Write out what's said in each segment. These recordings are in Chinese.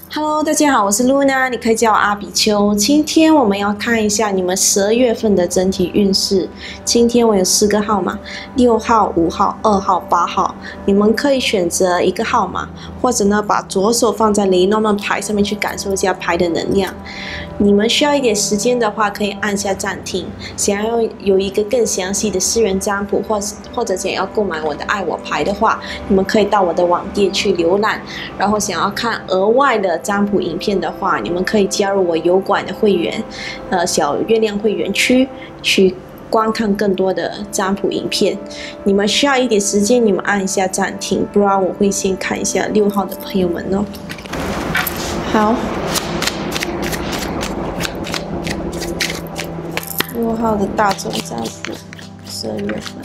Hello， 大家好，我是 Luna， 你可以叫我阿比丘。今天我们要看一下你们12月份的整体运势。今天我有4个号码，6号、5号、2号、8号。你们可以选择一个号码，或者呢把左手放在雷诺曼牌上面去感受一下牌的能量。你们需要一点时间的话，可以按下暂停。想要有一个更详细的私人占卜，或者想要购买我的爱我牌的话，你们可以到我的网店去浏览。然后想要看额外的占卜影片的话，你们可以加入我油管的会员，小月亮会员区去观看更多的占卜影片。你们需要一点时间，你们按一下暂停，不然我会先看一下6号的朋友们哦。好，6号的大众占卜，12月份。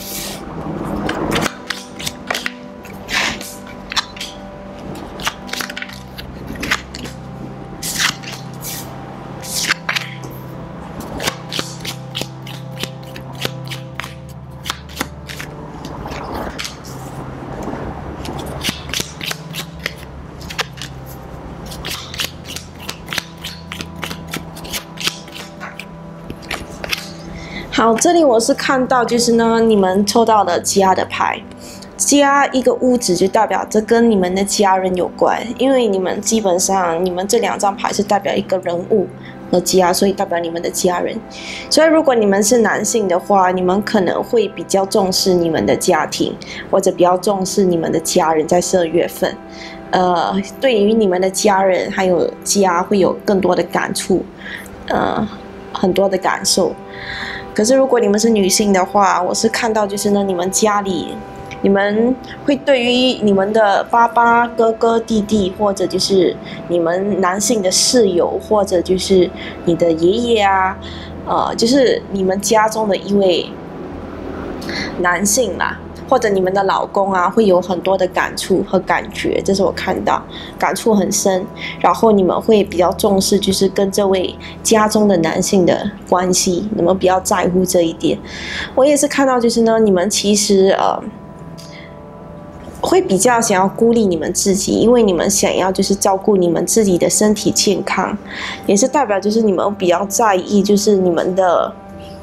好，这里我是看到，就是呢，你们抽到了家的牌，家一个屋子就代表这跟你们的家人有关，因为你们基本上你们这2张牌是代表一个人物和家，所以代表你们的家人。所以如果你们是男性的话，你们可能会比较重视你们的家庭，或者比较重视你们的家人，在12月份。对于你们的家人还有家会有更多的感触，很多的感受。可是如果你们是女性的话，我是看到就是呢，你们家里，你们会对于你们的爸爸、哥哥、弟弟，或者就是你们男性的室友，或者就是你的爷爷啊，就是你们家中的一位男性啦，或者你们的老公啊，会有很多的感触和感觉，这是我看到感触很深。然后你们会比较重视，就是跟这位家中的男性的关系，你们比较在乎这一点。我也是看到，就是呢，你们其实会比较想要孤立你们自己，因为你们想要就是照顾你们自己的身体健康，也是代表就是你们比较在意，就是你们的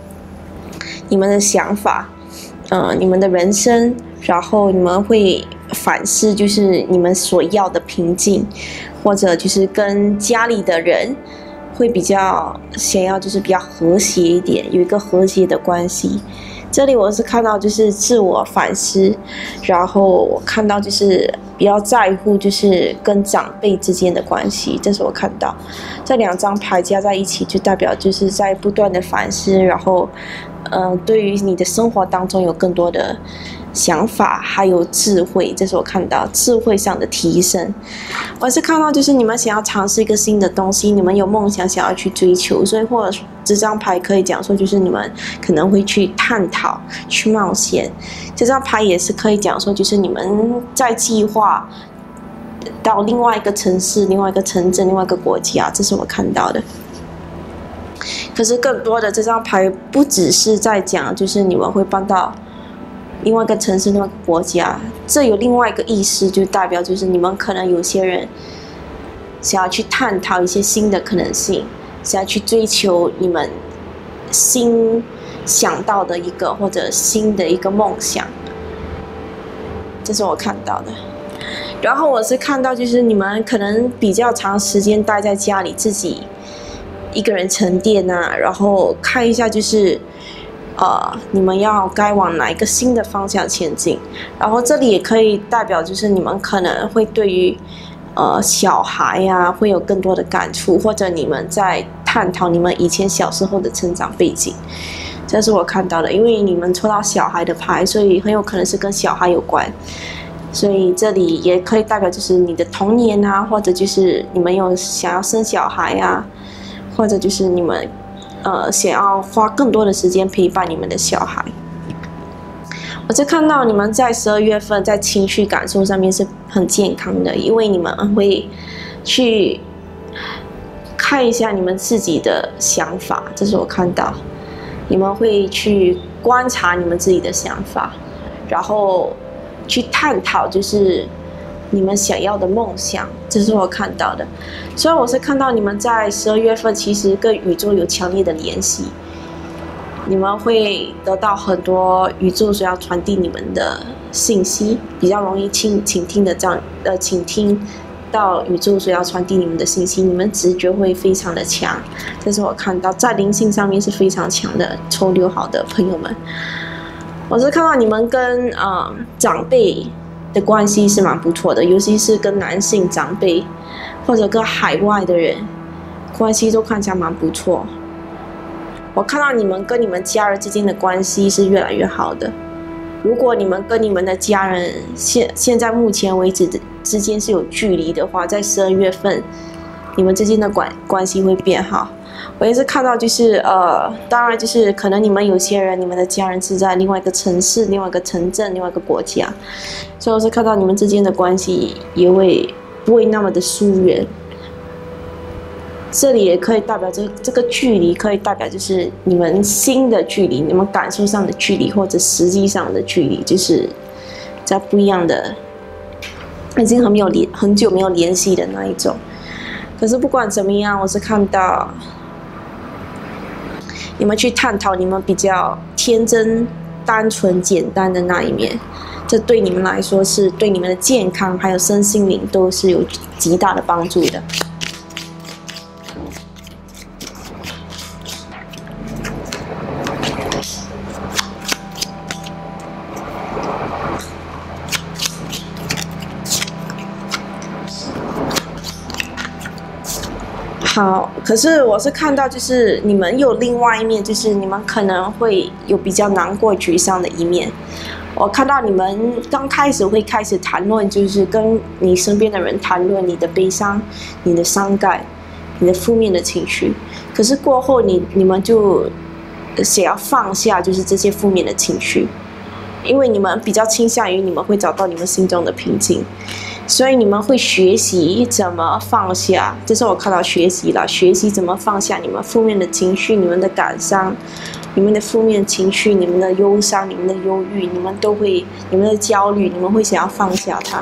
想法。你们的人生，然后你们会反思，就是你们所要的平静，或者就是跟家里的人会比较想要，就是比较和谐一点，有一个和谐的关系。这里我是看到就是自我反思，然后我看到就是比较在乎就是跟长辈之间的关系，这是我看到。这2张牌加在一起，就代表就是在不断的反思，然后对于你的生活当中有更多的想法，还有智慧，这是我看到智慧上的提升。我是看到就是你们想要尝试一个新的东西，你们有梦想想要去追求，所以或者这张牌可以讲说就是你们可能会去探讨、去冒险。这张牌也是可以讲说就是你们在计划到另外一个城市、另外一个城镇、另外一个国家，这是我看到的。可是更多的这张牌不只是在讲就是你们会搬到另外一个城市、另外一个国家，这有另外一个意思，就代表就是你们可能有些人想要去探讨一些新的可能性，想要去追求你们新想到的一个或者新的一个梦想，这是我看到的。然后我是看到就是你们可能比较长时间待在家里，自己一个人沉淀啊，然后看一下就是你们要该往哪一个新的方向前进。然后这里也可以代表就是你们可能会对于小孩呀会有更多的感触，或者你们在探讨你们以前小时候的成长背景，这是我看到的。因为你们抽到小孩的牌，所以很有可能是跟小孩有关，所以这里也可以代表就是你的童年啊，或者就是你们有想要生小孩啊，或者就是你们想要花更多的时间陪伴你们的小孩。我是看到你们在12月份在情绪感受上面是很健康的，因为你们会去看一下你们自己的想法，这是我看到。你们会去观察你们自己的想法，然后去探讨，就是你们想要的梦想，这是我看到的。所以我是看到你们在12月份其实跟宇宙有强烈的联系，你们会得到很多宇宙所要传递你们的信息，比较容易倾听到宇宙所要传递你们的信息，你们直觉会非常的强，这是我看到在灵性上面是非常强的。抽6号的朋友们，我是看到你们跟长辈的关系是蛮不错的，尤其是跟男性长辈或者跟海外的人关系都看起来蛮不错。我看到你们跟你们家人之间的关系是越来越好的。如果你们跟你们的家人现在目前为止之间是有距离的话，在12月份你们之间的关系会变好。我也是看到就是当然就是可能你们有些人你们的家人是在另外一个城市、另外一个城镇、另外一个国家，所以我是看到你们之间的关系也不会那么的疏远。这里也可以代表这个距离，可以代表就是你们心的距离，你们感受上的距离，或者实际上的距离，就是在不一样的，已经很久没有联系的那一种。可是不管怎么样，我是看到你们去探讨你们比较天真、单纯、简单的那一面，这对你们来说是对你们的健康还有身心灵都是有极大的帮助的。好，可是我是看到，就是你们有另外一面，就是你们可能会有比较难过、沮丧的一面。我看到你们刚开始会开始谈论，就是跟你身边的人谈论你的悲伤、你的伤感、你的负面的情绪。可是过后你们就想要放下，就是这些负面的情绪，因为你们比较倾向于你们会找到你们心中的平静。所以你们会学习怎么放下，这是我看到学习怎么放下你们负面的情绪、你们的感伤、你们的负面情绪、你们的忧伤、你们的忧郁，你们的焦虑，你们会想要放下它。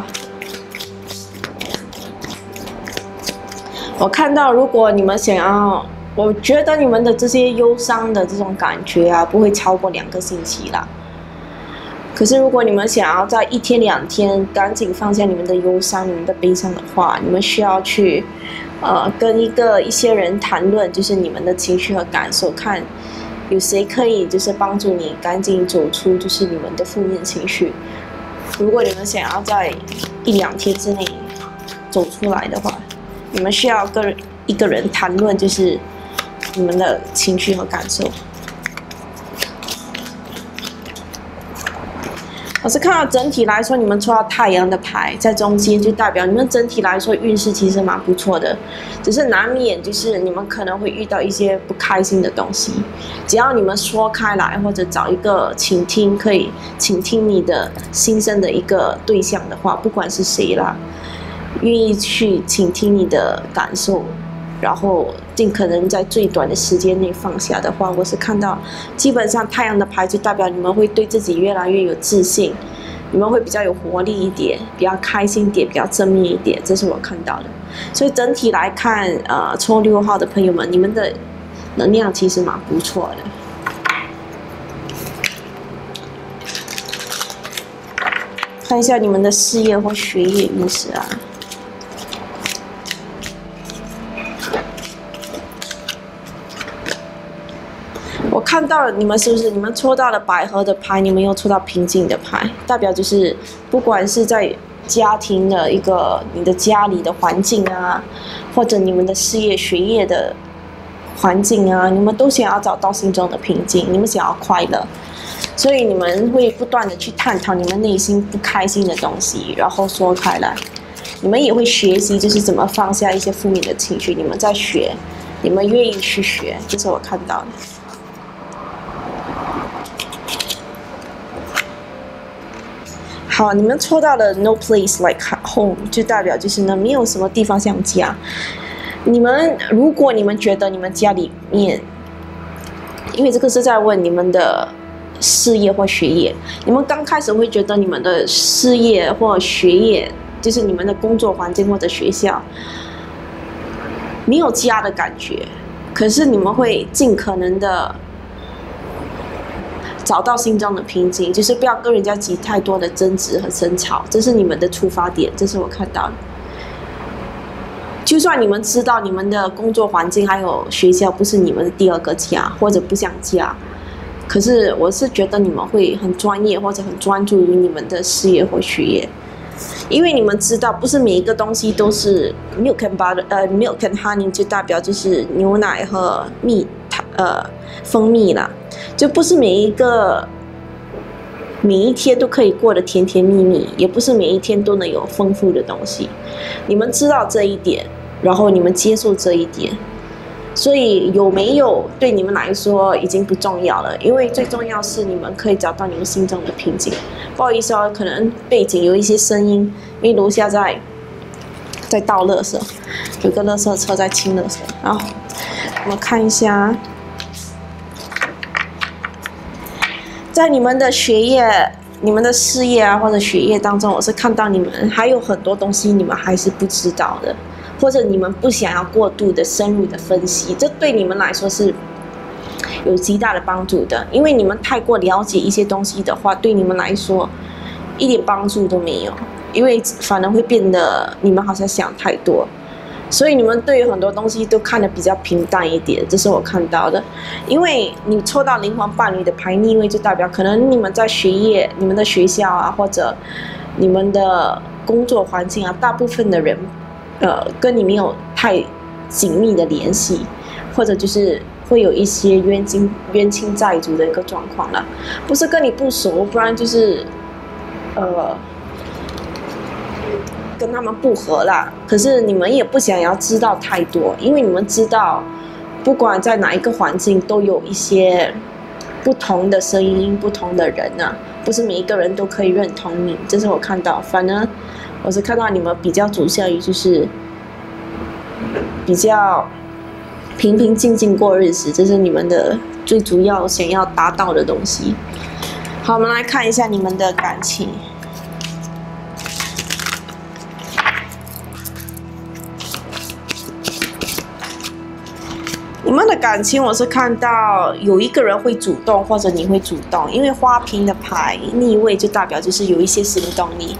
我看到，如果你们想要，我觉得你们的这些忧伤的这种感觉啊，不会超过2个星期啦。可是，如果你们想要在1天2天赶紧放下你们的忧伤、你们的悲伤的话，你们需要去，跟一些人谈论，就是你们的情绪和感受，看有谁可以就是帮助你赶紧走出就是你们的负面情绪。如果你们想要在1、2天之内走出来的话，你们需要跟一个人谈论，就是你们的情绪和感受。我是看到整体来说，你们抽到太阳的牌在中间，就代表你们整体来说运势其实蛮不错的，只是难免就是你们可能会遇到一些不开心的东西。只要你们说开来，或者找一个可以倾听你的心声的一个对象的话，不管是谁啦，愿意去倾听你的感受，然后尽可能在最短的时间内放下的话，我是看到基本上太阳的牌就代表你们会对自己越来越有自信，你们会比较有活力一点，比较开心一点，比较正面一点，这是我看到的。所以整体来看，抽6号的朋友们，你们的能量其实蛮不错的。看一下你们的事业或学业运势啊。我看到了你们是不是？你们抽到了百合的牌，你们又抽到平静的牌，代表就是不管是在家庭的你的家里的环境啊，或者你们的事业学业的环境啊，你们都想要找到心中的平静，你们想要快乐，所以你们会不断的去探讨你们内心不开心的东西，然后说开来。你们也会学习就是怎么放下一些负面的情绪，你们在学，你们愿意去学，这是我看到的。好，你们抽到了 No place like home， 就代表就是呢，没有什么地方像家。如果你们觉得你们家里面，因为这个是在问你们的事业或学业，你们刚开始会觉得你们的事业或学业就是你们的工作环境或者学校没有家的感觉，可是你们会尽可能的找到心中的平静，就是不要跟人家起太多的争执和争吵，这是你们的出发点，这是我看到的。就算你们知道你们的工作环境还有学校不是你们的第二个家或者不像家，可是我是觉得你们会很专业或者很专注于你们的事业或学业，因为你们知道不是每一个东西都是 milk and butter，milk and honey 就代表就是牛奶和蜂蜜啦，就不是每一天都可以过得甜甜蜜蜜，也不是每一天都能有丰富的东西。你们知道这一点，然后你们接受这一点，所以有没有对你们来说已经不重要了，因为最重要是你们可以找到你们心中的平静。不好意思哦，可能背景有一些声音，因为楼下在倒垃圾，有个垃圾车在清垃圾。然后我们看一下。在你们的学业、你们的事业啊，或者学业当中，我是看到你们还有很多东西你们还是不知道的，或者你们不想要过度的深入的分析，这对你们来说是有极大的帮助的。因为你们太过了解一些东西的话，对你们来说一点帮助都没有，因为反而会变得你们好像想太多。所以你们对于很多东西都看得比较平淡一点，这是我看到的。因为你抽到灵魂伴侣的牌逆位，就代表可能你们在学业、你们的学校啊，或者你们的工作环境啊，大部分的人，跟你没有太紧密的联系，或者就是会有一些冤亲债主的一个状况啦。不是跟你不熟，不然就是，跟他们不合啦，可是你们也不想要知道太多，因为你们知道，不管在哪一个环境，都有一些不同的声音、不同的人啊，不是每一个人都可以认同你。这是我看到，反而我是看到你们比较主向于就是比较平平静静过日子，这是你们的最主要想要达到的东西。好，我们来看一下你们的感情。你们的感情，我是看到有一个人会主动，或者你会主动，因为花瓶的牌逆位就代表就是有一些行动力。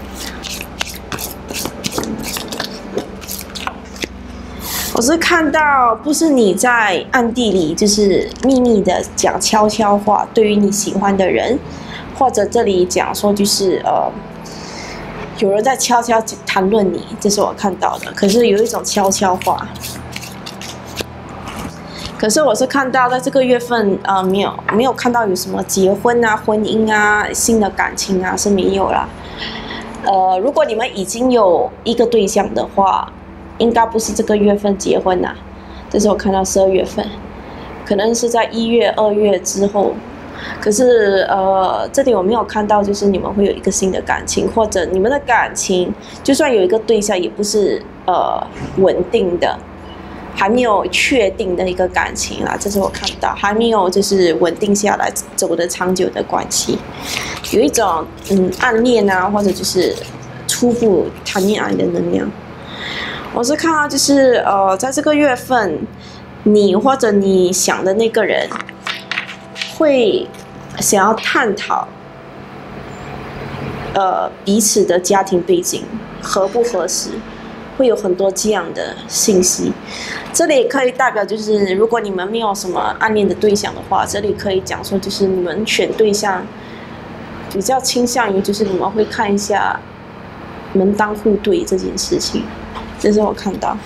我是看到不是你在暗地里就是秘密的讲悄悄话，对于你喜欢的人，或者这里讲说就是有人在悄悄谈论你，这是我看到的。可是有一种悄悄话。可是我是看到在这个月份，没有看到有什么结婚啊、婚姻啊、新的感情啊是没有啦。如果你们已经有一个对象的话，应该不是这个月份结婚啦。这是我看到12月份，可能是在1月、2月之后。可是这里我没有看到，就是你们会有一个新的感情，或者你们的感情就算有一个对象，也不是稳定的。还没有确定的一个感情啦，这是我看到还没有就是稳定下来走的长久的关系，有一种暗恋啊，或者就是初步谈恋爱的能量。我是看到就是在这个月份，你或者你想的那个人会想要探讨彼此的家庭背景合不合适。会有很多这样的信息，这里可以代表就是，如果你们没有什么暗恋的对象的话，这里可以讲说，就是你们选对象比较倾向于，就是你们会看一下门当户对这件事情，这是我看到。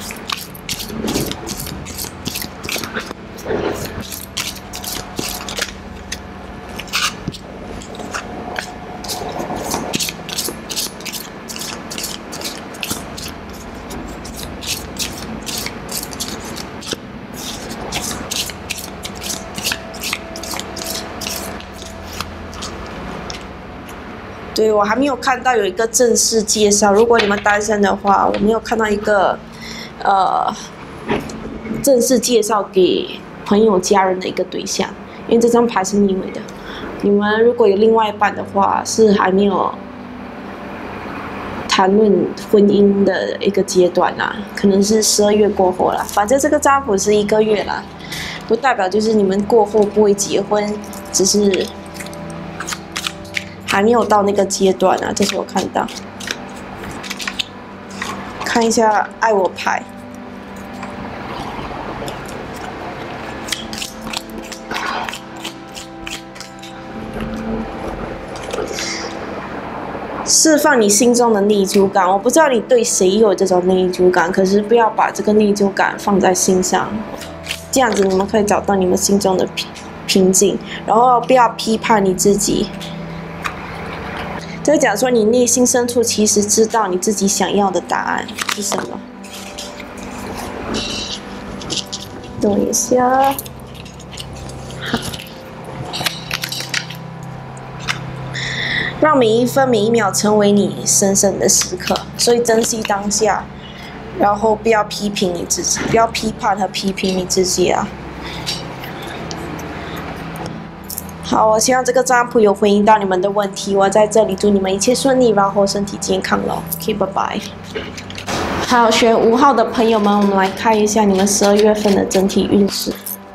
对，我还没有看到有一个正式介绍。如果你们单身的话，我没有看到一个正式介绍给朋友、家人的一个对象，因为这张牌是逆位的。你们如果有另外一半的话，是还没有谈论婚姻的一个阶段啦，可能是12月过后啦。反正这个占卜是1个月啦，不代表就是你们过后不会结婚，只是还没有到那个阶段啊。这是我看到。看一下爱我牌。释放你心中的内疚感，我不知道你对谁有这种内疚感，可是不要把这个内疚感放在心上，这样子你们可以找到你们心中的平静，然后不要批判你自己。就讲说你内心深处其实知道你自己想要的答案是什么。等一下。让每一分每一秒成为你神圣的时刻，所以珍惜当下，然后不要批评你自己，不要批判和批评你自己啊。好，我希望这个占卜有回应到你们的问题。我在这里祝你们一切顺利，然后身体健康咯。OK， 拜拜。好，选5号的朋友们，我们来看一下你们12月份的整体运势。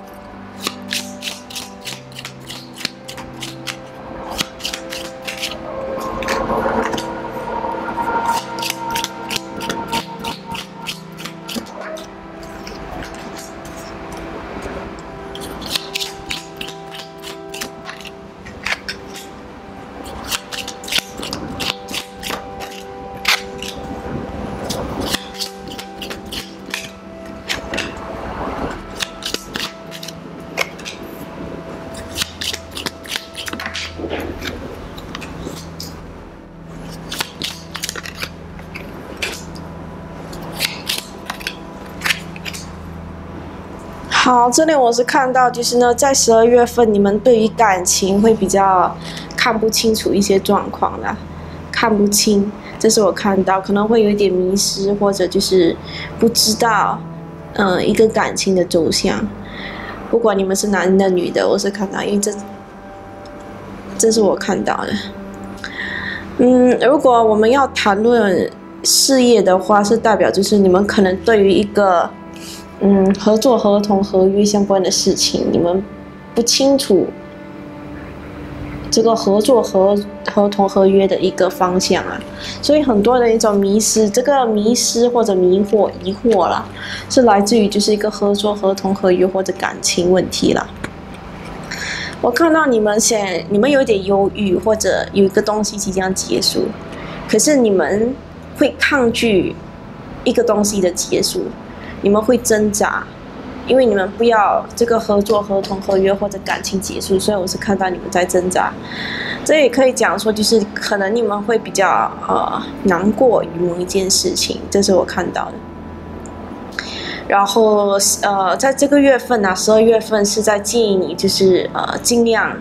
好，这里我是看到，就是呢，在12月份，你们对于感情会比较看不清楚一些状况啦，看不清，这是我看到，可能会有一点迷失，或者就是不知道，一个感情的走向。不管你们是男的女的，我是看到，因为这是我看到的。如果我们要谈论事业的话，是代表就是你们可能对于一个合作、合同、合约相关的事情，你们不清楚这个合作、合同、合约的一个方向啊，所以很多的一种迷失，这个迷失或者迷惑、疑惑啦，是来自于就是一个合作、合同、合约或者感情问题啦。我看到你们有一点忧郁，或者有一个东西即将结束，可是你们会抗拒一个东西的结束。你们会挣扎，因为你们不要这个合作、合同、合约或者感情结束，所以我是看到你们在挣扎。这也可以讲说，就是可能你们会比较难过于某一件事情，这是我看到的。然后在这个月份啊，12月份是在建议你就是尽量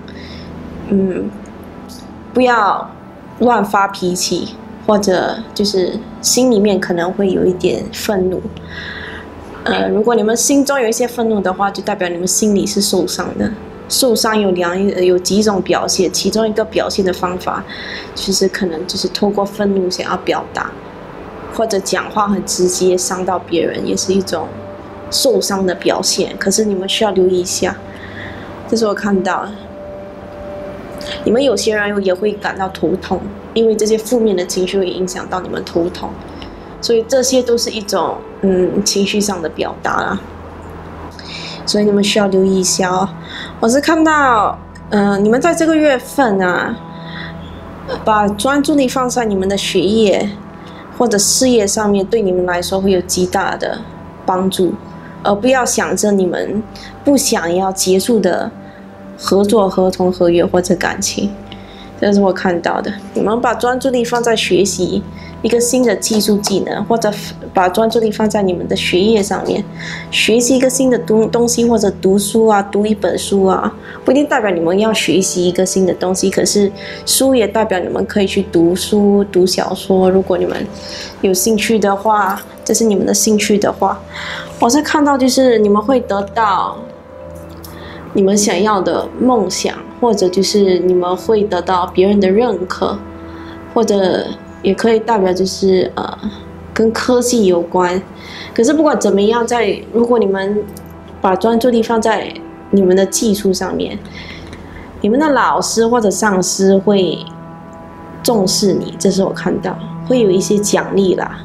不要乱发脾气，或者就是心里面可能会有一点愤怒。如果你们心中有一些愤怒的话，就代表你们心里是受伤的。受伤有几种表现，其中一个表现的方法，就是可能就是透过愤怒想要表达，或者讲话很直接伤到别人，也是一种受伤的表现。可是你们需要留意一下，这是我看到的。你们有些人也会感到头痛，因为这些负面的情绪会影响到你们头痛。所以这些都是一种情绪上的表达啦，所以你们需要留意一下哦。我是看到你们在这个月份啊，把专注力放在你们的学业或者事业上面，对你们来说会有极大的帮助，而不要想着你们不想要结束的合作、合同、合约或者感情。这是我看到的。你们把专注力放在学习一个新的技术技能，或者把专注力放在你们的学业上面，学习一个新的东西，或者读书啊，读一本书啊，不一定代表你们要学习一个新的东西，可是书也代表你们可以去读书、读小说。如果你们有兴趣的话，这是你们的兴趣的话，我是看到就是你们会得到你们想要的梦想，或者就是你们会得到别人的认可，或者也可以代表就是跟科技有关。可是不管怎么样，如果你们把专注力放在你们的技术上面，你们的老师或者上司会重视你，这是我看到会有一些奖励啦。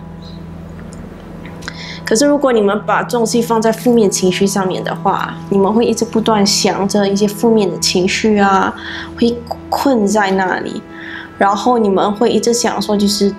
可是如果你们把重心放在负面情绪上面的话，你们会一直不断想着一些负面的情绪啊，会困在那里，然后你们会一直想说就是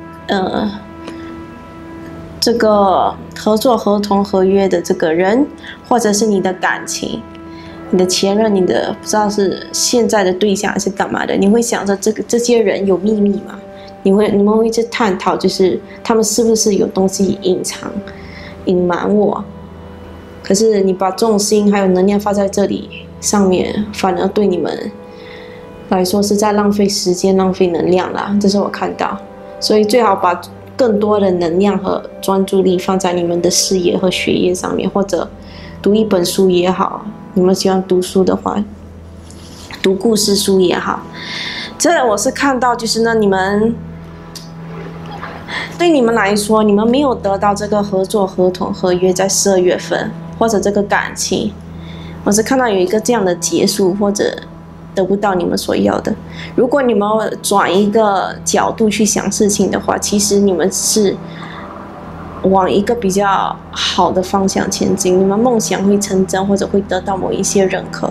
这个合作合同合约的这个人，或者是你的感情，你的前任，你的不知道是现在的对象还是干嘛的，你会想着这些人有秘密吗？你们会一直探讨，就是他们是不是有东西隐瞒我。可是你把重心还有能量放在这里上面，反而对你们来说是在浪费时间、浪费能量啦，这是我看到。所以最好把更多的能量和专注力放在你们的事业和学业上面，或者读一本书也好，你们喜欢读书的话，读故事书也好。这我是看到就是呢，对你们来说，你们没有得到这个合作合同合约在12月份，或者这个感情，我是看到有一个这样的结束，或者得不到你们所要的。如果你们转一个角度去想事情的话，其实你们是往一个比较好的方向前进，你们梦想会成真，或者会得到某一些认可。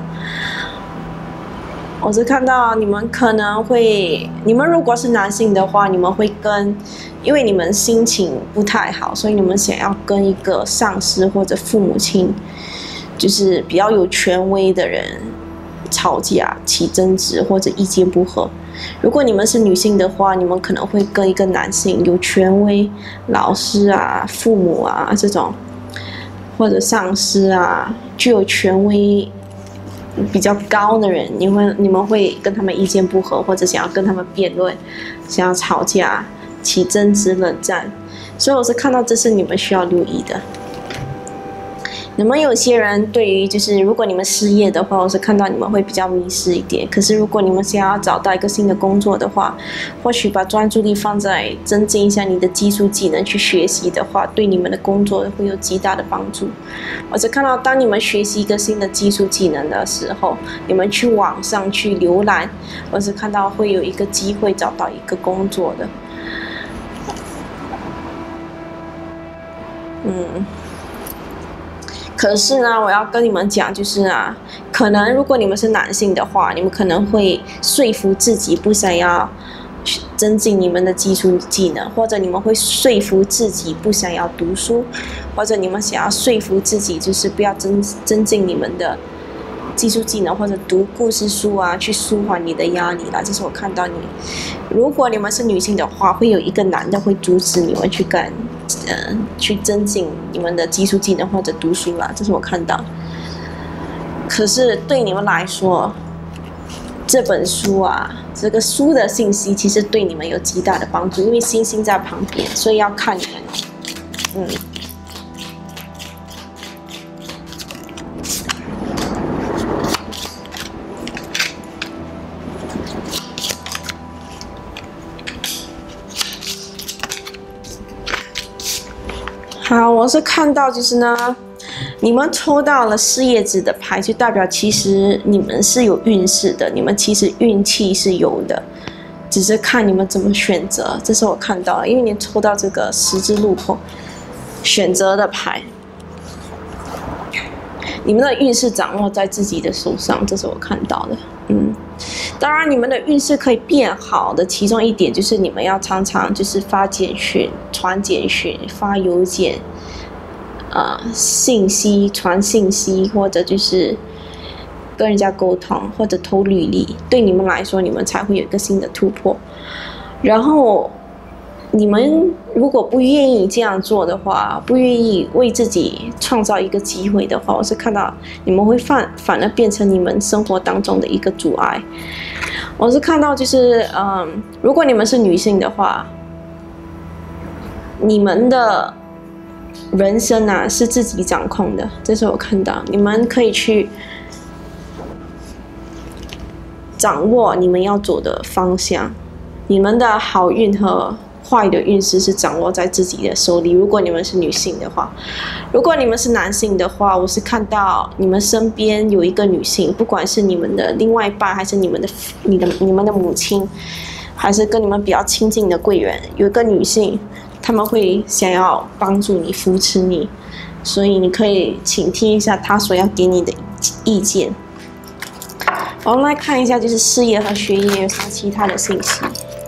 我是看到你们可能会，你们如果是男性的话，你们会因为你们心情不太好，所以你们想要跟一个上司或者父母亲，就是比较有权威的人吵架、起争执或者意见不合。如果你们是女性的话，你们可能会跟一个男性有权威、老师啊、父母啊这种，或者上司啊，具有权威比较高的人，你们会跟他们意见不合，或者想要跟他们辩论，想要吵架、起争执、冷战。所以我是看到这是你们需要留意的。你们有些人对于就是如果你们失业的话，我是看到你们会比较迷失一点。可是如果你们想要找到一个新的工作的话，或许把专注力放在增进一下你的技术技能去学习的话，对你们的工作会有极大的帮助。我是看到当你们学习一个新的技术技能的时候，你们去网上去浏览，我是看到会有一个机会找到一个工作的。可是呢，我要跟你们讲，就是可能如果你们是男性的话，你们可能会说服自己不想要增进你们的技术技能，或者你们会说服自己不想要读书，或者你们想要说服自己就是不要增进你们的技术技能，或者读故事书啊，去舒缓你的压力啦。这是我看到你。如果你们是女性的话，会有一个男的会阻止你们去增进你们的技术技能或者读书啦，这是我看到。可是对你们来说，这本书这个书的信息其实对你们有极大的帮助，因为星星在旁边，所以要看你们。好，我是看到就是呢，你们抽到了4叶子的牌，就代表其实你们是有运势的，你们其实运气是有的，只是看你们怎么选择。这是我看到的，因为你抽到这个十字路口选择的牌，你们的运势掌握在自己的手上，这是我看到的。当然你们的运势可以变好的其中一点就是你们要常常就是发简讯、传简讯、发邮件，信息传信息，或者就是跟人家沟通，或者投履历，对你们来说你们才会有一个新的突破。然后你们如果不愿意这样做的话，不愿意为自己创造一个机会的话，我是看到你们会反而变成你们生活当中的一个阻碍。我是看到就是如果你们是女性的话，你们的人生是自己掌控的，这是我看到，你们可以去掌握你们要走的方向，你们的好运和坏的运势是掌握在自己的手里。如果你们是女性的话，如果你们是男性的话，我是看到你们身边有一个女性，不管是你们的另外一半，还是你们的母亲，还是跟你们比较亲近的贵人，有一个女性，他们会想要帮助你、扶持你，所以你可以倾听一下她所要给你的意见。我们来看一下，就是事业和学业有啥其他的信息。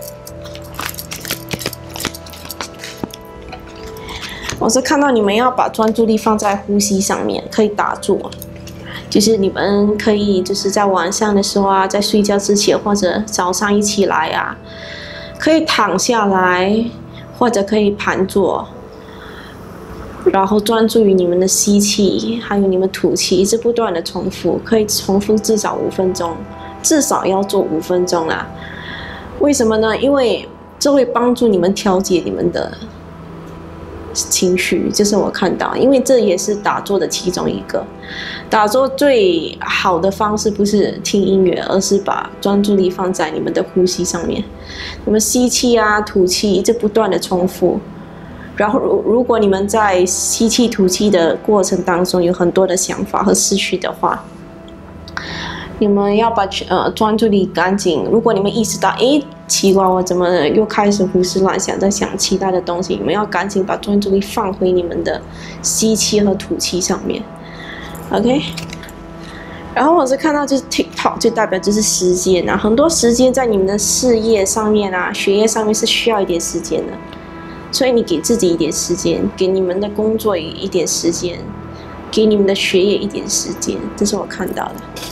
我是看到你们要把专注力放在呼吸上面，可以打坐，就是你们可以就是在晚上的时候啊，在睡觉之前或者早上一起来啊，可以躺下来，或者可以盘坐。然后专注于你们的吸气，还有你们吐气，一直不断的重复，可以重复至少5分钟，至少要做5分钟啦。为什么呢？因为这会帮助你们调节你们的情绪，这是我看到，因为这也是打坐的其中一个。打坐最好的方式不是听音乐，而是把专注力放在你们的呼吸上面，你们吸气啊、吐气，一直不断的重复。然后，如果你们在吸气、吐气的过程当中有很多的想法和思绪的话，你们要把专注力赶紧。如果你们意识到，奇怪，我怎么又开始胡思乱想，在想其他的东西，你们要赶紧把专注力放回你们的吸气和吐气上面。OK。然后我是看到就是 TikTok 就代表就是时间啊，很多时间在你们的事业上面啊、学业上面是需要一点时间的。所以你给自己一点时间，给你们的工作一点时间，给你们的学业一点时间，这是我看到的。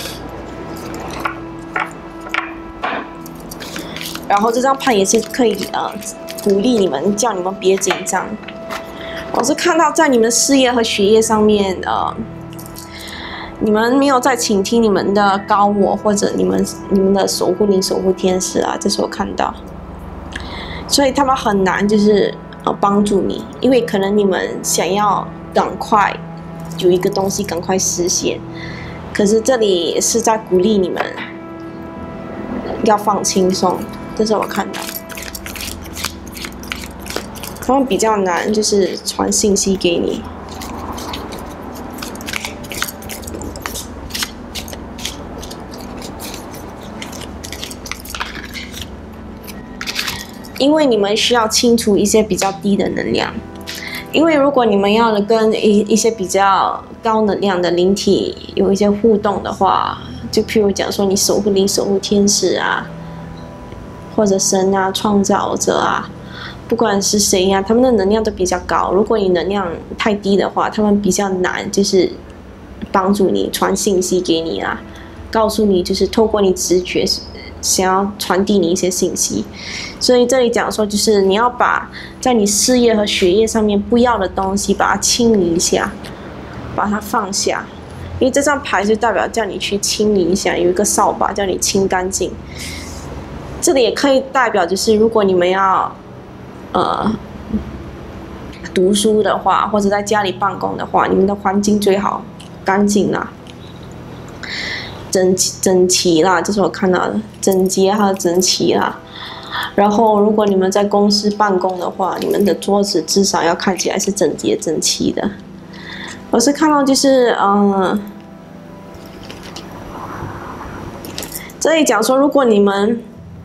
然后这张牌也是可以鼓励你们，叫你们别紧张。我是看到在你们事业和学业上面你们没有在倾听你们的高我或者你们的守护灵、守护天使啊，这是我看到。所以他们很难就是帮助你，因为可能你们想要赶快有一个东西赶快实现，可是这里是在鼓励你们要放轻松，这是我看到。他们比较难就是传信息给你。因为你们需要清除一些比较低的能量，因为如果你们要跟一些比较高能量的灵体有一些互动的话，就譬如讲说你守护灵、守护天使啊，或者神啊、创造者啊，不管是谁啊，他们的能量都比较高。如果你能量太低的话，他们比较难就是帮助你传信息给你啊，告诉你就是透过你直觉想要传递你一些信息。所以这里讲说，就是你要把在你事业和学业上面不要的东西把它清理一下，把它放下，因为这张牌就代表叫你去清理一下，有一个扫把叫你清干净。这里也可以代表就是如果你们要读书的话，或者在家里办公的话，你们的环境最好干净啦，整齐啦，这是我看到的，整洁还有整齐啦。然后如果你们在公司办公的话，你们的桌子至少要看起来是整洁整齐的。我是看到就是这里讲说，如果你们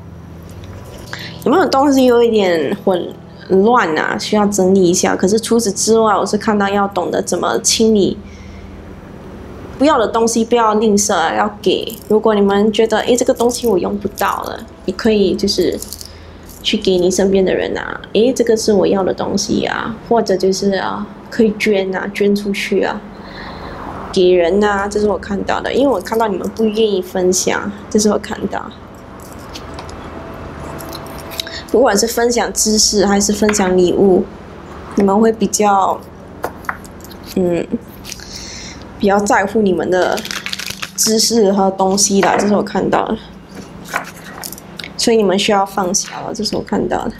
的东西有一点混乱啊，需要整理一下。可是除此之外，我是看到要懂得怎么清理不要的东西，不要吝啬，要给。如果你们觉得这个东西我用不到了，你可以就是去给你身边的人啊，这个是我要的东西啊，或者就是可以捐啊，捐出去啊，给人啊，这是我看到的。因为我看到你们不愿意分享，这是我看到。不管是分享知识还是分享礼物，你们会比较比较在乎你们的知识和东西啦，这是我看到的。所以你们需要放下了，这是我看到的。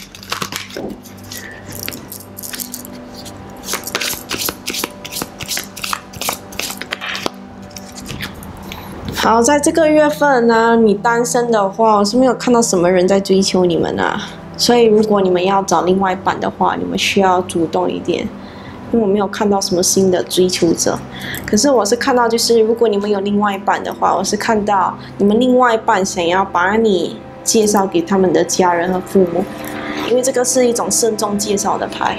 好，在这个月份呢，你单身的话，我是没有看到什么人在追求你们啊。 所以如果你们要找另外一半的话，你们需要主动一点。因为我没有看到什么新的追求者，可是我是看到，就是如果你们有另外一半的话，我是看到你们另外一半想要把你介绍给他们的家人和父母，因为这个是一种慎重介绍的牌。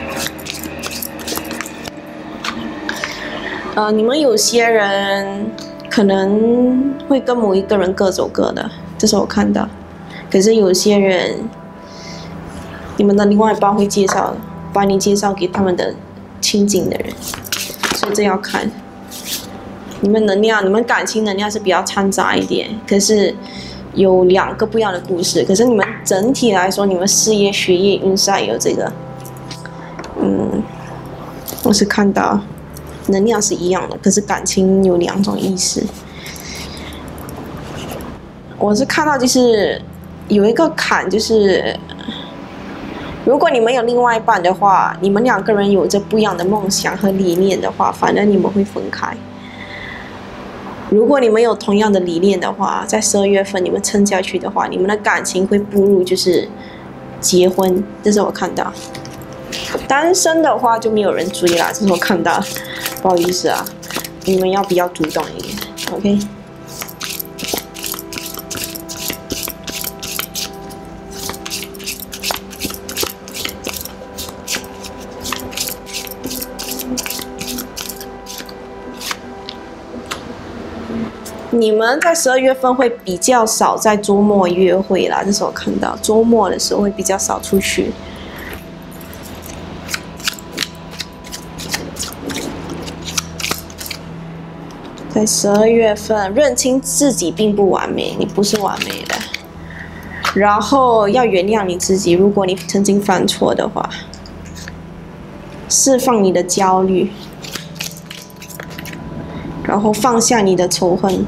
你们有些人可能会跟某一个人各走各的，这是我看到。可是有些人，你们的另外一半会把你介绍给他们的亲近的人，所以这要看你们能量，你们感情能量是比较掺杂一点，可是有2个不一样的故事。可是你们整体来说，你们事业、学业运势有这个，我是看到能量是一样的，可是感情有2种意思。我是看到就是有一个坎，就是如果你们有另外一半的话，你们2个人有着不一样的梦想和理念的话，反而你们会分开。如果你们有同样的理念的话，在12月份你们撑下去的话，你们的感情会步入就是结婚，这是我看到。单身的话就没有人追啦，这是我看到。不好意思啊，你们要比较主动一点 ，OK？你们在12月份会比较少在周末约会啦，这是我看到，周末的时候会比较少出去。在12月份，认清自己并不完美，你不是完美的，然后要原谅你自己，如果你曾经犯错的话，释放你的焦虑，然后放下你的仇恨。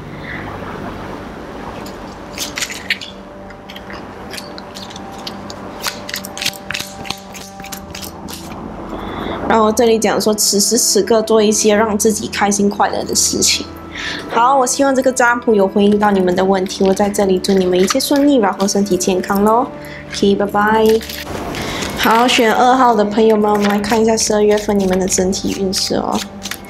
然后这里讲说，此时此刻做一些让自己开心快乐的事情。好，我希望这个占卜有回应到你们的问题。我在这里祝你们一切顺利，然后身体健康咯。OK， 拜拜。好，选2号的朋友们，我们来看一下12月份你们的整体运势哦。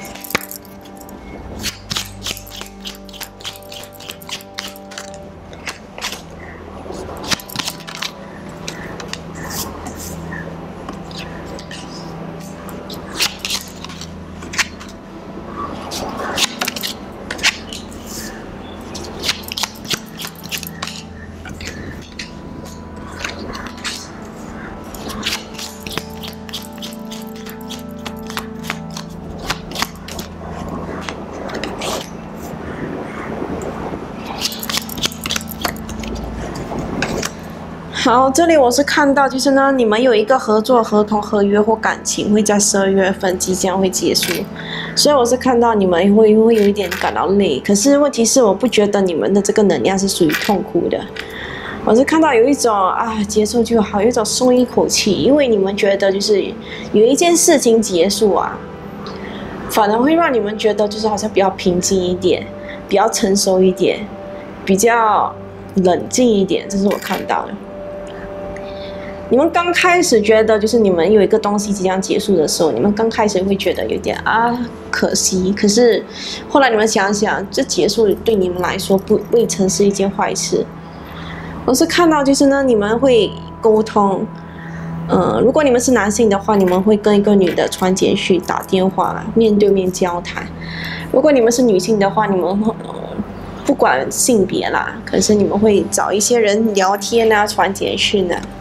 好，这里我是看到，就是呢，你们有一个合作、合同、合约或感情会在12月份即将会结束，所以我是看到你们会有一点感到累。可是问题是，我不觉得你们的这个能量是属于痛苦的，我是看到有一种结束就好，有一种松一口气，因为你们觉得就是有一件事情结束啊，反而会让你们觉得就是好像比较平静一点，比较成熟一点，比较冷静一点，这是我看到的。你们刚开始觉得就是你们有一个东西即将结束的时候，你们刚开始会觉得有点可惜，可是后来你们想想，这结束对你们来说未曾是一件坏事。我是看到就是呢，你们会沟通，如果你们是男性的话，你们会跟一个女的传简讯、打电话、面对面交谈；如果你们是女性的话，你们不管性别啦，可是你们会找一些人聊天啊、传简讯啊。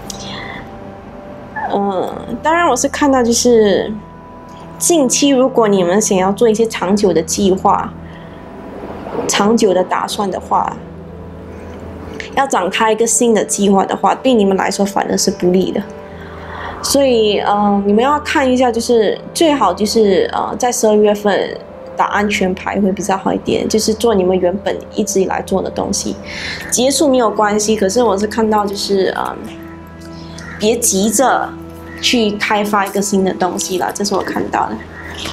当然我是看到就是近期如果你们想要做一些长久的计划、长久的打算的话，要展开一个新的计划的话，对你们来说反而是不利的。所以你们要看一下，就是最好就是在12月份打安全牌会比较好一点，就是做你们原本一直以来做的东西，结束没有关系。可是我是看到就是别急着去开发一个新的东西了，这是我看到的。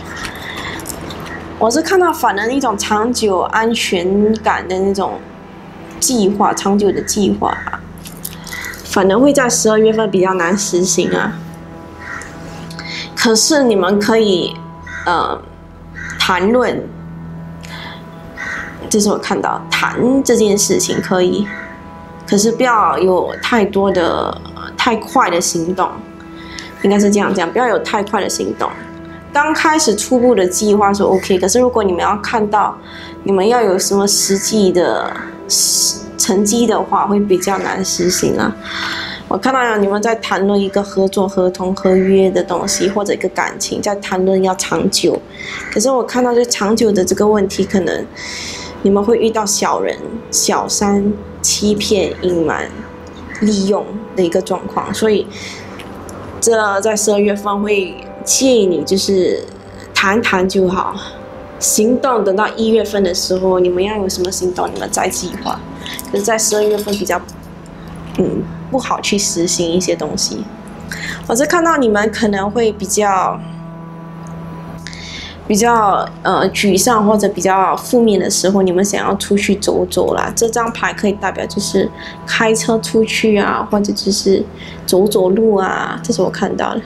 我是看到反而一种长久安全感的那种计划，长久的计划。 反而会在12月份比较难实行啊。可是你们可以谈论，这是我看到谈这件事情可以，可是不要有太多的太快的行动，应该是这样讲，不要有太快的行动。刚开始初步的计划是 OK， 可是如果你们要看到你们要有什么实际的成绩的话，会比较难实行啊。我看到你们在谈论一个合作、合同、合约的东西，或者一个感情，在谈论要长久。可是我看到就长久的这个问题，可能你们会遇到小人、小三、欺骗、隐瞒、利用的一个状况，所以这在12月份会建议你就是谈谈就好，行动等到1月份的时候，你们要有什么行动，你们再计划。可是，在12月份比较不好去实行一些东西。我是看到你们可能会比较沮丧或者比较负面的时候，你们想要出去走走啦。这张牌可以代表就是开车出去啊，或者就是走走路啊，这是我看到的。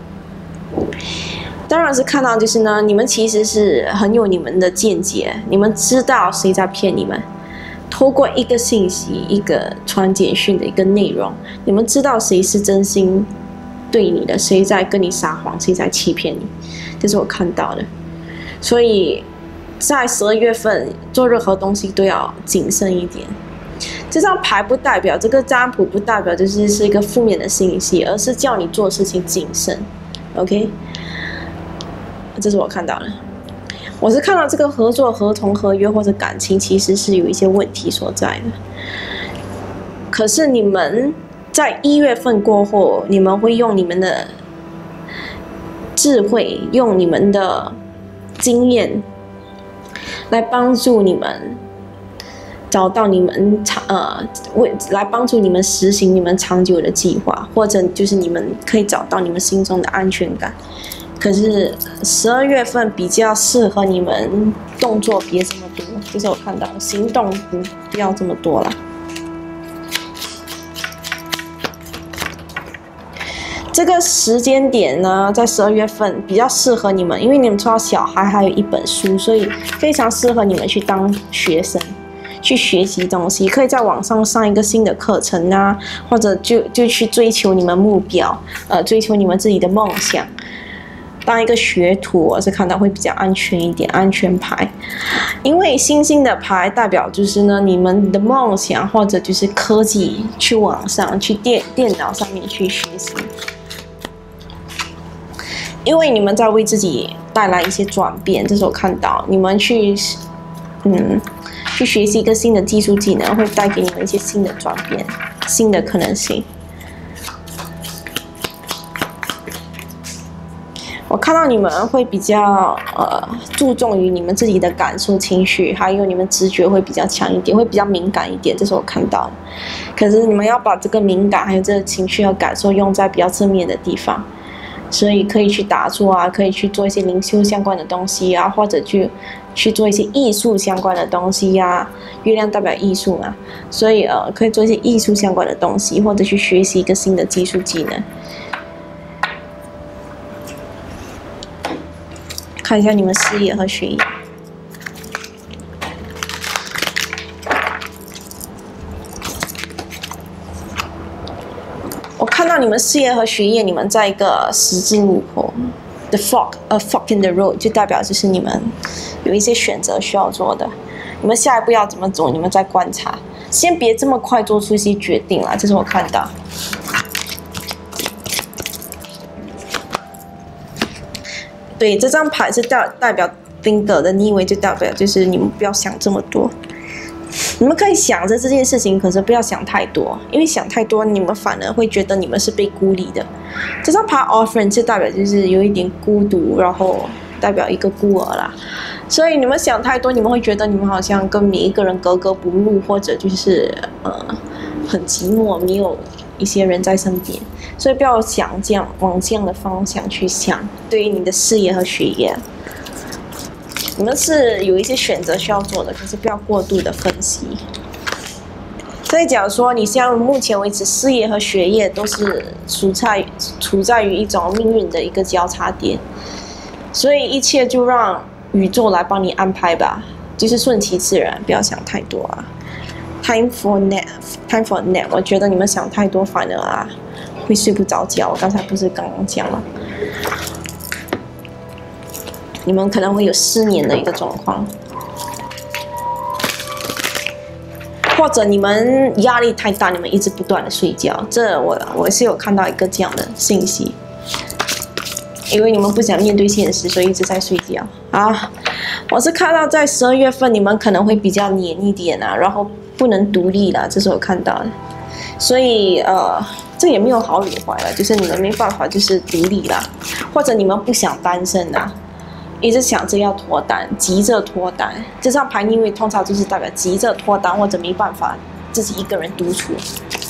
当然是看到就是呢，你们其实是很有你们的见解，你们知道谁在骗你们。透过一个信息、一个传简讯的一个内容，你们知道谁是真心对你的，谁在跟你撒谎，谁在欺骗你，这是我看到的。所以在12月份做任何东西都要谨慎一点。这张牌不代表这个占卜不代表就是一个负面的信息，而是叫你做事情谨慎。OK， 这是我看到的。我是看到这个合作、合同、合约或者感情其实是有一些问题所在的。可是你们在1月份过后，你们会用你们的智慧，用你们的经验来帮助你们找到你们来帮助你们实行你们长久的计划，或者就是你们可以找到你们心中的安全感。可是12月份比较适合你们动作别这么多，就是我看到行动不要这么多啦。这个时间点呢，在12月份比较适合你们，因为你们说到小孩还有一本书，所以非常适合你们去当学生，去学习东西，可以在网上上一个新的课程啊，或者就去追求你们目标，追求你们自己的梦想。当一个学徒，我是看到会比较安全一点，安全牌。因为星星的牌代表就是呢，你们的梦想或者就是科技，去网上、去电脑上面去学习。因为你们在为自己带来一些转变，这是我看到你们去学习一个新的技术技能，会带给你们一些新的转变、新的可能性。我看到你们会比较注重于你们自己的感受、情绪，还有你们直觉会比较强一点，会比较敏感一点，这是我看到的。可是你们要把这个敏感还有这个情绪和感受用在比较正面的地方，所以可以去打坐啊，可以去做一些灵修相关的东西啊，或者去做一些艺术相关的东西呀。月亮代表艺术嘛，所以可以做一些艺术相关的东西，或者去学习一个新的技术技能。看一下你们事业和学业。我看到你们事业和学业，你们在一个十字路口 ，the fork in the road， 就代表就是你们有一些选择需要做的。你们下一步要怎么走？你们在观察，先别这么快做出一些决定啦。这是我看到。对，这张牌是代表丁德的逆位，就代表就是你们不要想这么多。你们可以想着这件事情，可是不要想太多，因为想太多，你们反而会觉得你们是被孤立的。这张牌 Orphan 就代表就是有一点孤独，然后代表一个孤儿啦。所以你们想太多，你们会觉得你们好像跟每一个人格格不入，或者就是很寂寞，没有一些人在身边。所以不要想往这样的方向去想，对于你的事业和学业，你们是有一些选择需要做的，可是不要过度的分析。 所以假如说你现在目前为止事业和学业都是处在于一种命运的一个交叉点，所以一切就让宇宙来帮你安排吧，就是顺其自然，不要想太多啊。Time for nap，我觉得你们想太多反而啊会睡不着觉。我刚才不是刚刚讲了，你们可能会有失眠的一个状况。或者你们压力太大，你们一直不断的睡觉，这我是有看到一个这样的信息，因为你们不想面对现实，所以一直在睡觉啊。我是看到在12月份你们可能会比较黏一点啊，然后不能独立了，这是我看到的。所以这也没有好与坏了，就是你们没办法就是独立啦，或者你们不想单身啦。一直想着要脱单，急着脱单，这张牌逆位通常就是代表急着脱单，或者没办法自己一个人独处。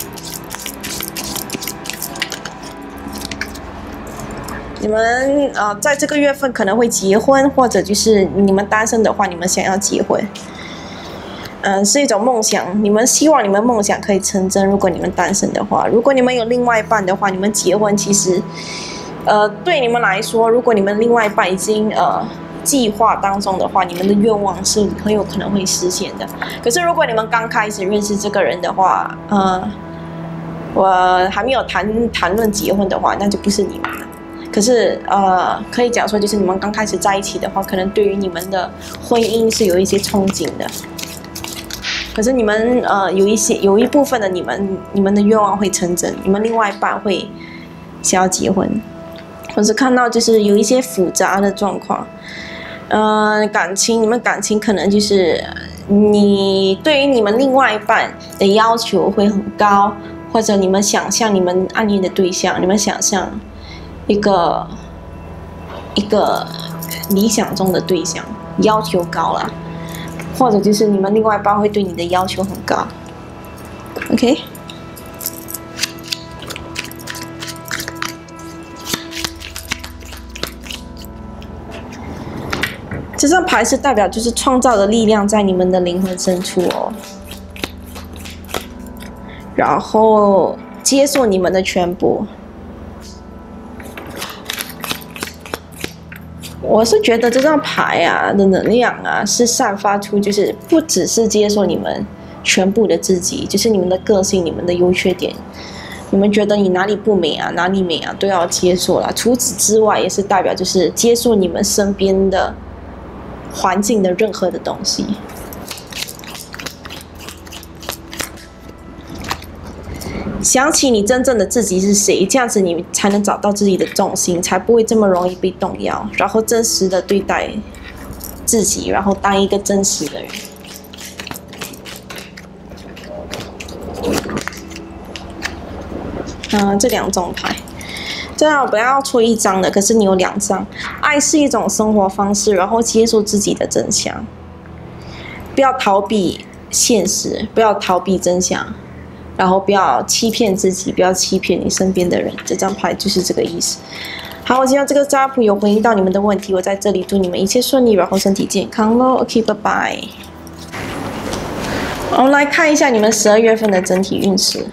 你们在这个月份可能会结婚，或者就是你们单身的话，你们想要结婚，是一种梦想。你们希望你们梦想可以成真。如果你们单身的话，如果你们有另外一半的话，你们结婚其实。对你们来说，如果你们另外一半已经计划当中的话，你们的愿望是很有可能会实现的。可是如果你们刚开始认识这个人的话，我还没有谈论结婚的话，那就不是你们了。可是可以讲说，就是你们刚开始在一起的话，可能对于你们的婚姻是有一些憧憬的。可是你们有一部分的你们的愿望会成真，你们另外一半会想要结婚。我是看到就是有一些复杂的状况，你们感情可能就是你对于你们另外一半的要求会很高，或者你们想象你们暗恋的对象，你们想象一个理想中的对象，要求高了，或者就是你们另外一半会对你的要求很高 ，OK。这张牌是代表就是创造的力量在你们的灵魂深处哦，然后接受你们的全部。我是觉得这张牌啊的能量啊是散发出，就是不只是接受你们全部的自己，就是你们的个性、你们的优缺点。你们觉得你哪里不美啊，哪里美啊，都要接受啦。除此之外，也是代表就是接受你们身边的。环境的任何的东西，想起你真正的自己是谁，这样子你才能找到自己的重心，才不会这么容易被动摇，然后真实的对待自己，然后当一个真实的人。这两种牌。这样我本来要出一张的，可是你有2张。爱是一种生活方式，然后接受自己的真相，不要逃避现实，不要逃避真相，然后不要欺骗自己，不要欺骗你身边的人。这张牌就是这个意思。好，我希望这个占卜有回应到你们的问题。我在这里祝你们一切顺利，然后身体健康咯。OK， 拜拜。我们来看一下你们12月份的整体运势。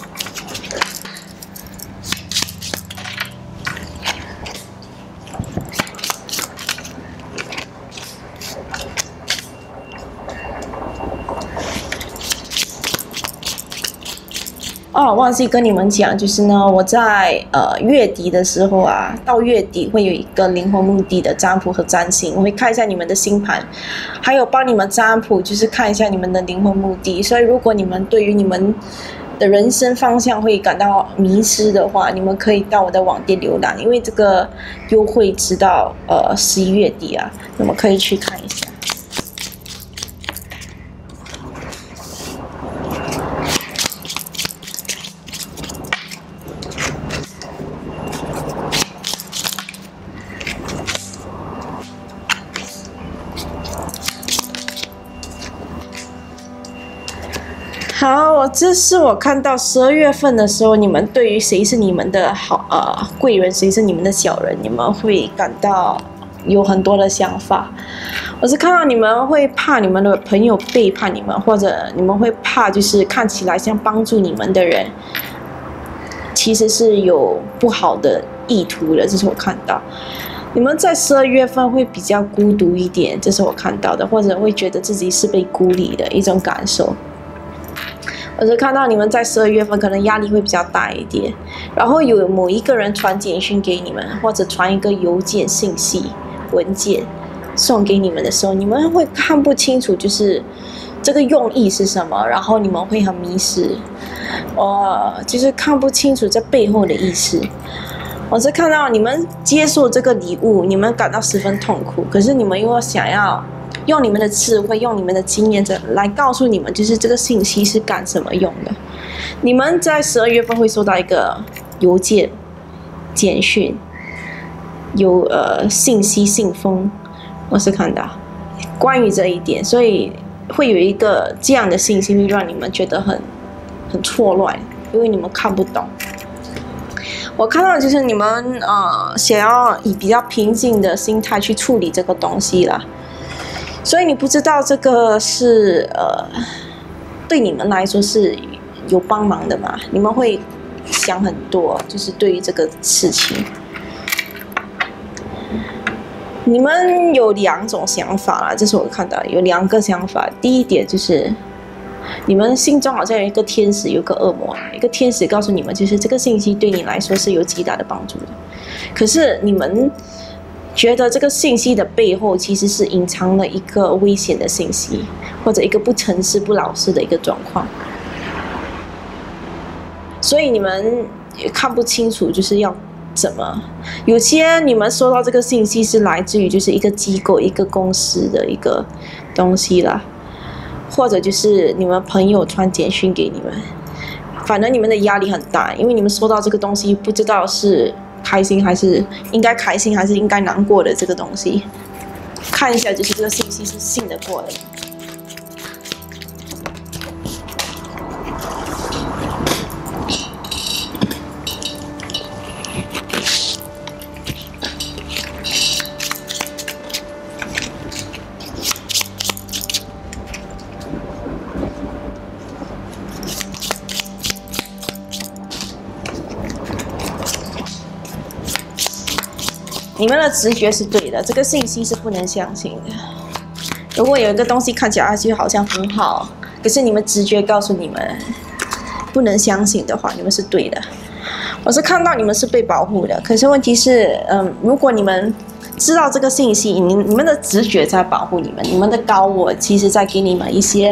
忘记跟你们讲，就是呢，我在月底的时候啊，到月底会有一个灵魂目的的占卜和占星，我会看一下你们的星盘，还有帮你们占卜，就是看一下你们的灵魂目的。所以，如果你们对于你们的人生方向会感到迷失的话，你们可以到我的网店浏览，因为这个优惠直到11月底啊，那么可以去看一下。好，这是我看到12月份的时候，你们对于谁是你们的贵人，谁是你们的小人，你们会感到有很多的想法。我是看到你们会怕你们的朋友背叛你们，或者你们会怕就是看起来像帮助你们的人，其实是有不好的意图的，这是我看到。你们在12月份会比较孤独一点，这是我看到的，或者会觉得自己是被孤立的一种感受。我是看到你们在12月份可能压力会比较大一点，然后有某一个人传简讯给你们，或者传一个邮件信息文件送给你们的时候，你们会看不清楚就是这个用意是什么，然后你们会很迷失，就是看不清楚这背后的意思。我是看到你们接受这个礼物，你们感到十分痛苦，可是你们又想要用你们的智慧，用你们的经验来告诉你们，就是这个信息是干什么用的。你们在12月份会收到一个邮件、简讯、有信息、信封，我是看到关于这一点，所以会有一个这样的信息会让你们觉得很错乱，因为你们看不懂。我看到就是你们想要以比较平静的心态去处理这个东西啦，所以你不知道这个是对你们来说是有帮忙的嘛？你们会想很多，就是对于这个事情，你们有2种想法啦，这是我看到有2个想法。第一点就是你们心中好像有一个天使，有个恶魔，一个天使告诉你们，就是这个信息对你来说是有极大的帮助的，可是你们觉得这个信息的背后其实是隐藏了一个危险的信息，或者一个不诚实、不老实的一个状况，所以你们也看不清楚就是要怎么。有些你们收到这个信息是来自于就是一个机构、一个公司的一个东西啦，或者就是你们朋友传简讯给你们，反正你们的压力很大，因为你们收到这个东西不知道是开心还是应该开心还是应该难过的这个东西，看一下就是这个信息是信得过的。你们的直觉是对的，这个信息是不能相信的。如果有一个东西看起来就好像很好，可是你们直觉告诉你们不能相信的话，你们是对的。我是看到你们是被保护的，可是问题是，如果你们知道这个信息，你们的直觉在保护你们，你们的高我其实在给你们一些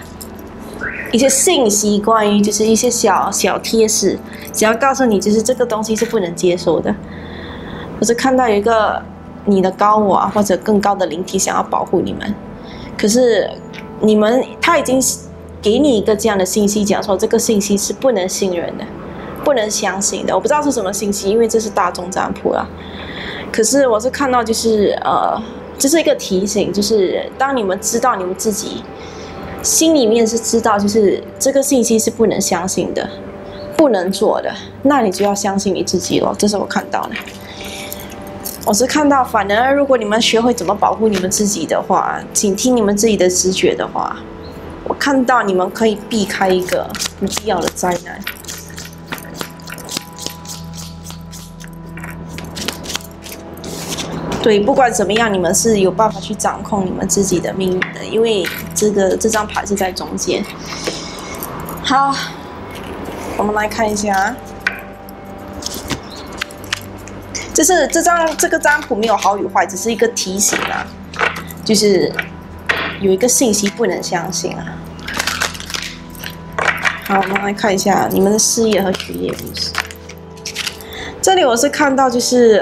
信息，关于就是一些小贴士，只要告诉你就是这个东西是不能接受的。我是看到有一个你的高我或者更高的灵体想要保护你们，可是他已经给你一个这样的信息，讲说这个信息是不能信任的，不能相信的。我不知道是什么信息，因为这是大众占卜啦。可是我是看到就是这是一个提醒，就是当你们知道你们自己心里面是知道就是这个信息是不能相信的，不能做的，那你就要相信你自己咯，这是我看到的。我是看到，反而如果你们学会怎么保护你们自己的话，请听你们自己的直觉的话，我看到你们可以避开一个不必要的灾难。对，不管怎么样，你们是有办法去掌控你们自己的命运的，因为这张牌是在中间。好，我们来看一下。这个占卜没有好与坏，只是一个提醒啊，就是有一个信息不能相信啊。好，我们来看一下你们的事业和学业运势。这里我是看到就是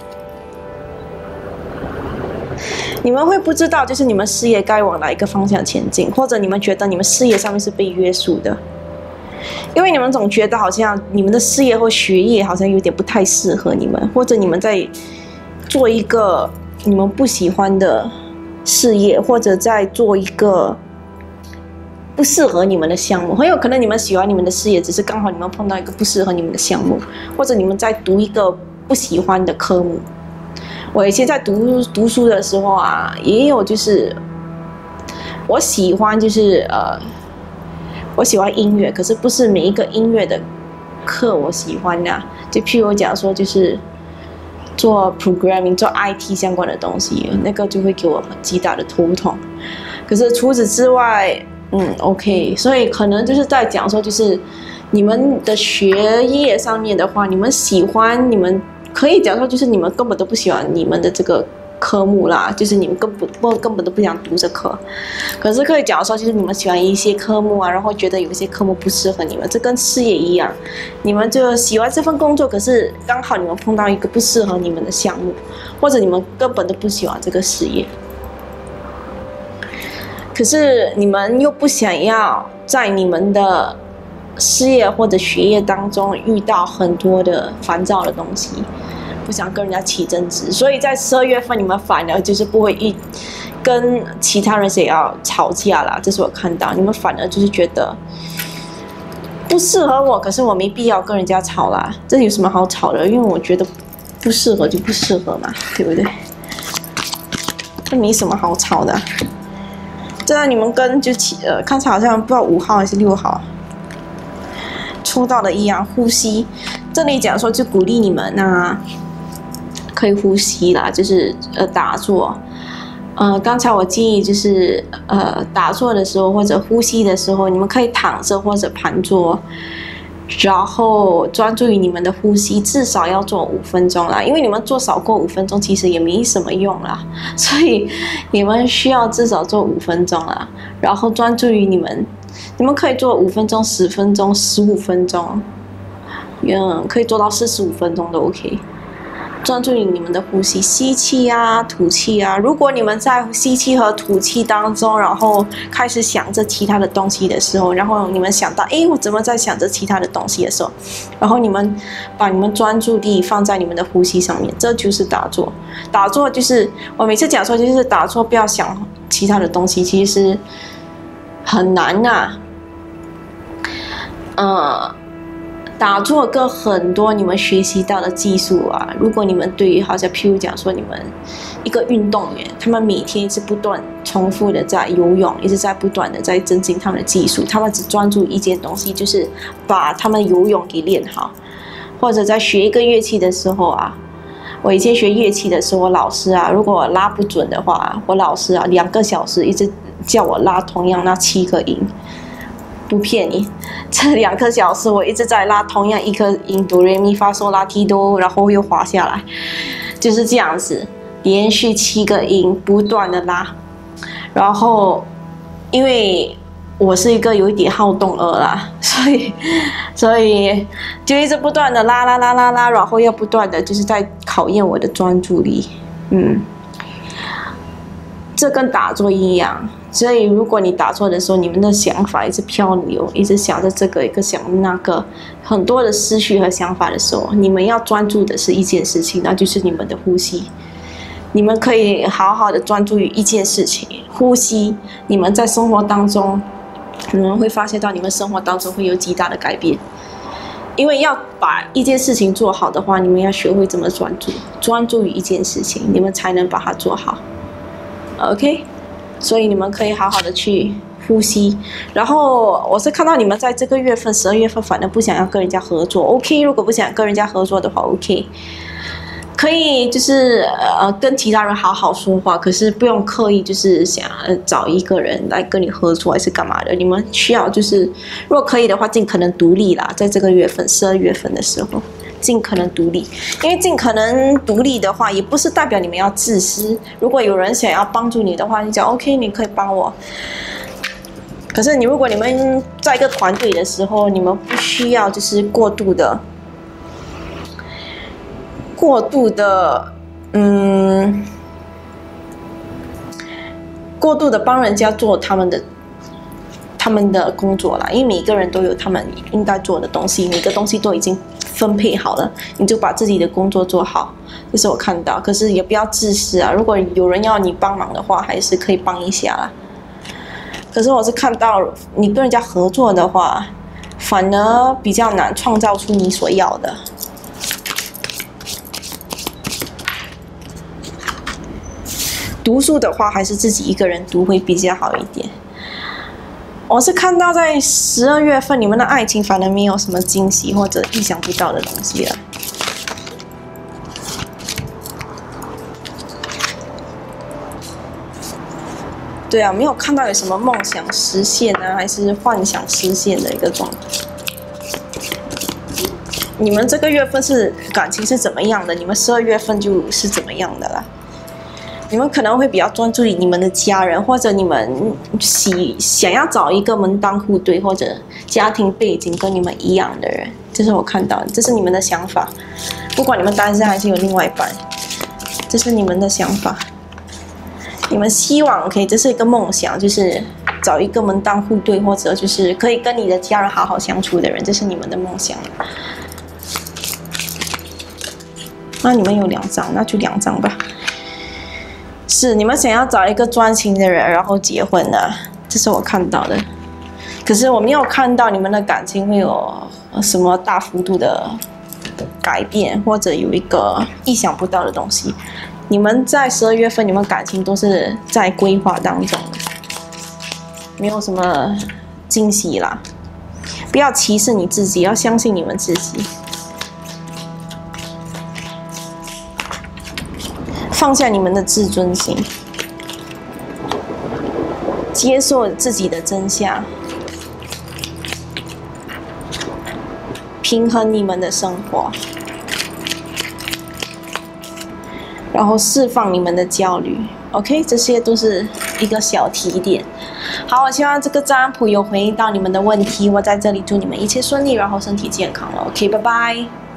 你们会不知道就是你们事业该往哪一个方向前进，或者你们觉得你们事业上面是被约束的。因为你们总觉得好像你们的事业或学业好像有点不太适合你们，或者你们在做一个你们不喜欢的事业，或者在做一个不适合你们的项目。很有可能你们喜欢你们的事业，只是刚好你们碰到一个不适合你们的项目，或者你们在读一个不喜欢的科目。 我以前在读书的时候啊，也有就是我喜欢我喜欢音乐，可是不是每一个音乐的课我喜欢啊。就譬如讲说，就是做 programming 做 IT 相关的东西，那个就会给我极大的头痛。可是除此之外，OK， 所以可能就是在讲说，就是你们的学业上面的话，你们喜欢，你们可以讲说，就是你们根本都不喜欢你们的这个科目啦，就是你们根本都不想读这科。可是可以讲说，就是你们喜欢一些科目啊，然后觉得有一些科目不适合你们，这跟事业一样，你们就喜欢这份工作，可是刚好你们碰到一个不适合你们的项目，或者你们根本都不喜欢这个事业。可是你们又不想要在你们的事业或者学业当中遇到很多的烦躁的东西，不想跟人家起争执，所以在12月份你们反而就是不会跟其他人想要吵架啦。这是我看到你们反而就是觉得不适合我，可是我没必要跟人家吵啦，这有什么好吵的？因为我觉得不适合就不适合嘛，对不对？这没什么好吵的。这样你们跟看起来好像不知道5号还是6号抽到的一样，呼吸。这里讲说就鼓励你们啊，可以呼吸啦，就是打坐。刚才我建议就是打坐的时候或者呼吸的时候，你们可以躺着或者盘坐，然后专注于你们的呼吸，至少要做5分钟啦。因为你们做少过5分钟，其实也没什么用啦，所以你们需要至少做5分钟啦。然后专注于你们可以做5分钟、10分钟、15分钟，可以做到45分钟都 OK。专注于你们的呼吸，吸气啊，吐气啊。如果你们在吸气和吐气当中，然后开始想着其他的东西的时候，然后你们想到，我怎么在想着其他的东西的时候，然后你们把你们专注力放在你们的呼吸上面，这就是打坐。打坐就是我每次讲说，就是打坐不要想其他的东西，其实很难呐。打坐跟很多你们学习到的技术啊，如果你们对于好像譬如讲说你们一个运动员，他们每天一直不断重复的在游泳，一直在不断的在增进他们的技术，他们只专注一件东西，就是把他们游泳给练好。或者在学一个乐器的时候啊，我以前学乐器的时候，我老师啊，如果我拉不准的话，我老师啊2个小时一直叫我拉同样那7个音。不骗你，这2个小时我一直在拉同样一颗音，哆来咪发嗦拉提哆，然后又滑下来，就是这样子，连续7个音不断的拉。然后因为我是一个有一点好动儿啦，所以就一直不断的拉，然后又不断的就是在考验我的专注力。这跟打坐一样。所以如果你打坐的时候，你们的想法一直漂流，一直想着这个，一个想那个，很多的思绪和想法的时候，你们要专注的是一件事情，那就是你们的呼吸。你们可以好好的专注于一件事情，呼吸。你们在生活当中，你们会发现到你们生活当中会有极大的改变。因为要把一件事情做好的话，你们要学会怎么专注于一件事情，你们才能把它做好。OK。所以你们可以好好的去呼吸，然后我是看到你们在这个月份12月份反正不想要跟人家合作 OK， 如果不想跟人家合作的话 OK， 可以就是跟其他人好好说话，可是不用刻意就是想找一个人来跟你合作还是干嘛的。你们需要就是如果可以的话尽可能独立啦，在这个月份12月份的时候尽可能独立，因为尽可能独立的话，也不是代表你们要自私。如果有人想要帮助你的话，你讲 OK， 你可以帮我。可是如果你们在一个团队的时候，你们不需要就是过度的帮人家做他们的工作啦，因为每个人都有他们应该做的东西，每个东西都已经分配好了，你就把自己的工作做好，这是我看到。可是也不要自私啊，如果有人要你帮忙的话，还是可以帮一下啦。可是我是看到你跟人家合作的话，反而比较难创造出你所要的。 读书的话，还是自己一个人读会比较好一点。我是看到在12月份，你们的爱情反而没有什么惊喜或者意想不到的东西了。对啊，没有看到有什么梦想实现啊，还是幻想实现的一个状态。你们这个月份是感情是怎么样的？你们12月份就是怎么样的啦？你们可能会比较专注于你们的家人，或者你们想要找一个门当户对或者家庭背景跟你们一样的人，这是我看到的，这是你们的想法。不管你们单身还是有另外一半，这是你们的想法。你们希望可以，这是一个梦想，就是找一个门当户对，或者就是可以跟你的家人好好相处的人，这是你们的梦想。那你们有2张，那就2张吧。是你们想要找一个专情的人，然后结婚的，这是我看到的。可是我没有看到你们的感情会有什么大幅度的改变，或者有一个意想不到的东西。你们在12月份，你们感情都是在规划当中的，没有什么惊喜啦。不要歧视你自己，要相信你们自己。放下你们的自尊心，接受自己的真相，平衡你们的生活，然后释放你们的焦虑。OK， 这些都是一个小提点。好，我希望这个占卜有回应到你们的问题。我在这里祝你们一切顺利，然后身体健康了。OK， 拜拜。